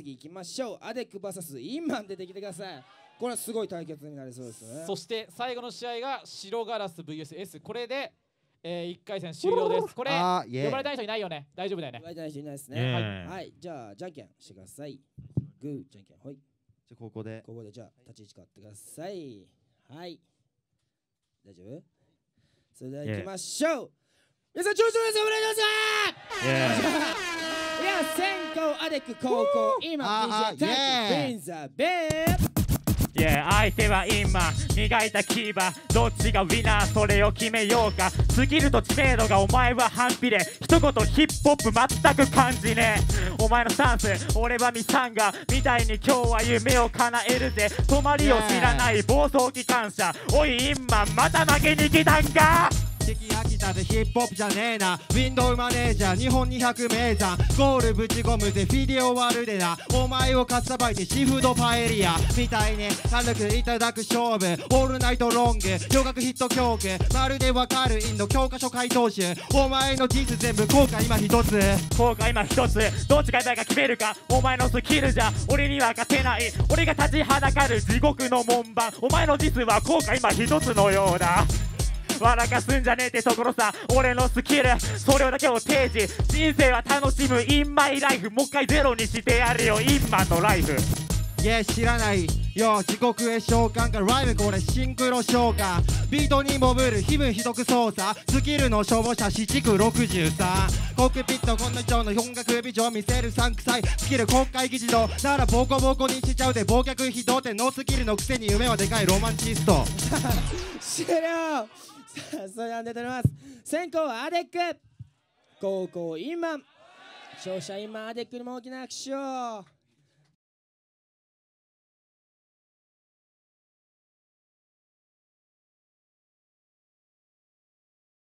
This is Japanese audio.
次行きましょう。アデック VS インマン出てきてください。これはすごい対決になりそうですね。 そして最後の試合が白ガラス VS。これで、1回戦終了です。これ呼ばれたい人いないよね。大丈夫だよね。 呼ばれたい人いないですね。はい、じゃあじゃんけんしてください。グーじゃんけん。はい。 じゃあここでじゃあ立ち位置変わってください。はい。大丈夫？それでは行きましょう。皆さん、調子のです。お願いします。いや、先攻アデック、後攻今 DJ タッチビンザベー。 相手は今磨いた牙、どっちがウィナーそれを決めようか。スキルと知名度がお前は反比例、一言ヒップホップ全く感じねえ。お前のスタンス俺はミサンガみたいに今日は夢を叶えるぜ。止まりを知らない暴走機関車、おいインマンまた負けに来たんか。 敵飽きたでヒップホップじゃねえな。ウィンドウマネージャー日本200名山ゴールぶち込むぜフィデオワルでな。お前をかっさばいてシーフードパエリアみたいに軽くいただく勝負。オールナイトロング洋楽ヒット曲まるでわかるインド教科書回答集。お前のディス全部後悔今一つ。 後悔今一つ。どっちが今が決めるか。お前のスキルじゃ俺には勝てない。俺が立ちはだかる地獄の門番。お前のディスは後悔今一つのようだ。笑かすんじゃねえってところさ俺のスキル、それだけを提示。人生は楽しむインマイライフ、もう一回ゼロにしてやるよインマンのライフ。 知らないよ地獄へ召喚からライブこれシンクロ召喚。ビートに潜る気分ひどく操作スキルの消防車四畜63。コックピットこの上の音楽ビジョン見せる3臭いスキル国会議事堂ならボコボコにしちゃうで忘却非道点ノースキルのくせに夢はでかいロマンチスト。 終了。さあそれでは出ております。先攻はアデック、後攻インマン。勝者インマンアデックにも大きな拍手を。